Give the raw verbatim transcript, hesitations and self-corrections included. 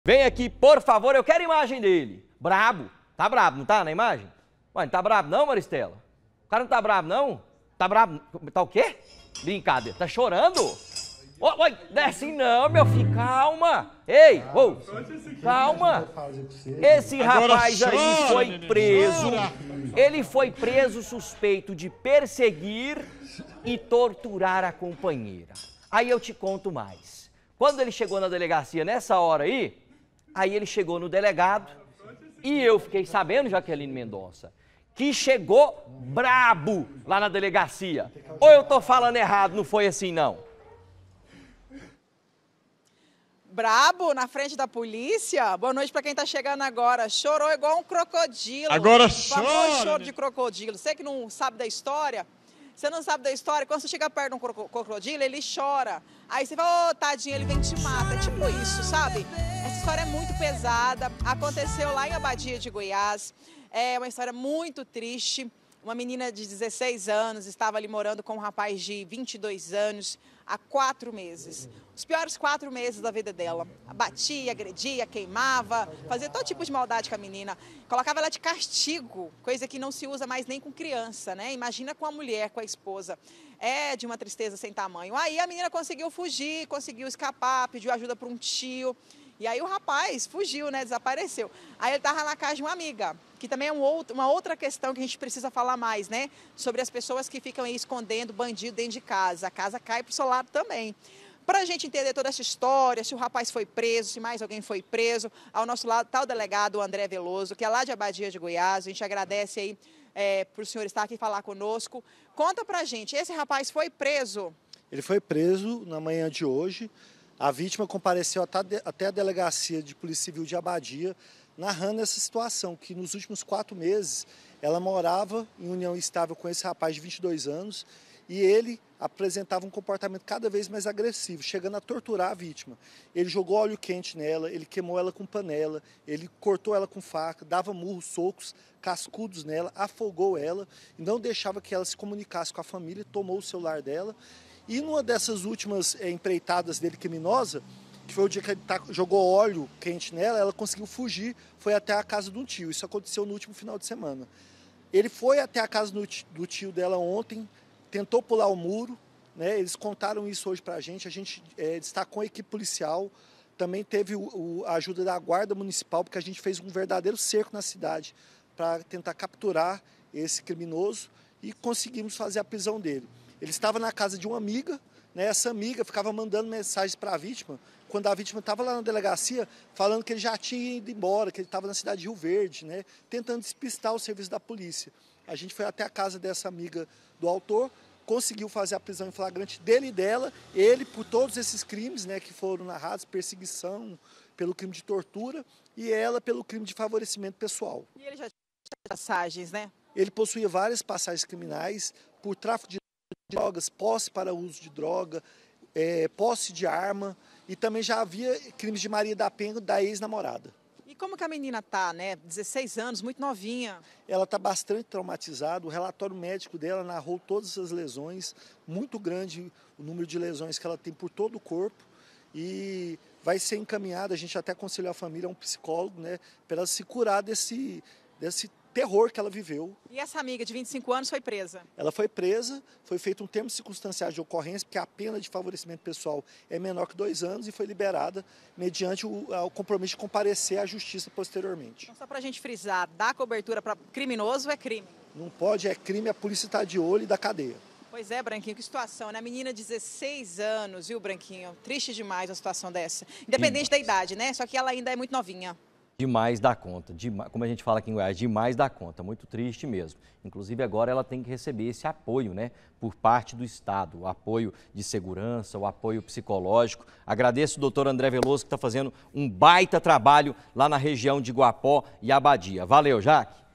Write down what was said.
Vem aqui, por favor, eu quero a imagem dele. Brabo. Tá brabo, não tá na imagem? Ué, não tá brabo não, Maristela? O cara não tá brabo não? Tá brabo? Tá o quê? Brincadeira. Tá chorando? Ô, oi, desce não, meu filho, calma. Ei, ô, calma. Esse rapaz aí foi preso. Ele foi preso suspeito de perseguir e torturar a companheira. Aí eu te conto mais. Quando ele chegou na delegacia nessa hora aí, aí ele chegou no delegado e eu fiquei sabendo, Jaqueline Mendonça, que chegou brabo lá na delegacia. Ou eu tô falando errado, não foi assim não? Brabo na frente da polícia? Boa noite para quem tá chegando agora. Chorou igual um crocodilo. Agora chora. chora. Choro de crocodilo. Você que não sabe da história, você não sabe da história, quando você chega perto de um crocodilo, ele chora. Aí você fala, ô, oh, tadinho, ele vem te mata. É tipo isso, sabe? Essa história é muito pesada. Aconteceu lá em Abadia de Goiás. É uma história muito triste. Uma menina de dezesseis anos estava ali morando com um rapaz de vinte e dois anos há quatro meses. Os piores quatro meses da vida dela. Batia, agredia, queimava, fazia todo tipo de maldade com a menina. Colocava ela de castigo, coisa que não se usa mais nem com criança, né? Imagina com a mulher, com a esposa. É de uma tristeza sem tamanho. Aí a menina conseguiu fugir, conseguiu escapar, pediu ajuda para um tio. E aí o rapaz fugiu, né? Desapareceu. Aí ele estava na casa de uma amiga, que também é um outro, uma outra questão que a gente precisa falar mais, né? Sobre as pessoas que ficam aí escondendo bandido dentro de casa. A casa cai para o seu lado também. Para a gente entender toda essa história, se o rapaz foi preso, se mais alguém foi preso, ao nosso lado está o delegado André Veloso, que é lá de Abadia de Goiás. A gente agradece aí é, por o senhor estar aqui falar conosco. Conta para a gente, esse rapaz foi preso? Ele foi preso na manhã de hoje. A vítima compareceu até a delegacia de Polícia Civil de Abadia, narrando essa situação, que nos últimos quatro meses ela morava em união estável com esse rapaz de vinte e dois anos e ele apresentava um comportamento cada vez mais agressivo, chegando a torturar a vítima. Ele jogou óleo quente nela, ele queimou ela com panela, ele cortou ela com faca, dava murros, socos, cascudos nela, afogou ela e não deixava que ela se comunicasse com a família, tomou o celular dela. E numa dessas últimas é, empreitadas dele criminosa, que foi o dia que ele tá, jogou óleo quente nela, ela conseguiu fugir, foi até a casa de um tio. Isso aconteceu no último final de semana. Ele foi até a casa do, do tio dela ontem, tentou pular o muro, né? Eles contaram isso hoje pra gente, a gente é, destacou a equipe policial, também teve o, o, a ajuda da guarda municipal, porque a gente fez um verdadeiro cerco na cidade para tentar capturar esse criminoso e conseguimos fazer a prisão dele. Ele estava na casa de uma amiga, né? Essa amiga ficava mandando mensagens para a vítima, quando a vítima estava lá na delegacia, falando que ele já tinha ido embora, que ele estava na cidade de Rio Verde, né? Tentando despistar o serviço da polícia. A gente foi até a casa dessa amiga do autor, conseguiu fazer a prisão em flagrante dele e dela, ele por todos esses crimes, né, que foram narrados, perseguição, pelo crime de tortura, e ela pelo crime de favorecimento pessoal. E ele já tinha passagens, né? Ele possuía várias passagens criminais por tráfico de drogas, posse para uso de droga, é, posse de arma e também já havia crimes de Maria da Penha, da ex-namorada. E como que a menina tá, né? dezesseis anos, muito novinha. Ela está bastante traumatizada, o relatório médico dela narrou todas as lesões, muito grande o número de lesões que ela tem por todo o corpo e vai ser encaminhada, a gente até aconselhou a família, a um psicólogo, né, para ela se curar desse, desse terror que ela viveu. E essa amiga de vinte e cinco anos foi presa? Ela foi presa, foi feito um termo circunstanciado de ocorrência, porque a pena de favorecimento pessoal é menor que dois anos e foi liberada mediante o, o compromisso de comparecer à justiça posteriormente. Então, só para a gente frisar, dar cobertura para criminoso é crime? Não pode, é crime, a polícia está de olho e da cadeia. Pois é, Branquinho, que situação, né? A menina de dezesseis anos, viu, Branquinho? Triste demais uma situação dessa. Independente da idade, né? Só que ela ainda é muito novinha. Demais da conta, demais, como a gente fala aqui em Goiás, demais da conta, muito triste mesmo. Inclusive agora ela tem que receber esse apoio, né, por parte do Estado, o apoio de segurança, o apoio psicológico. Agradeço o doutor André Veloso que está fazendo um baita trabalho lá na região de Guapó e Abadia. Valeu, Jaque.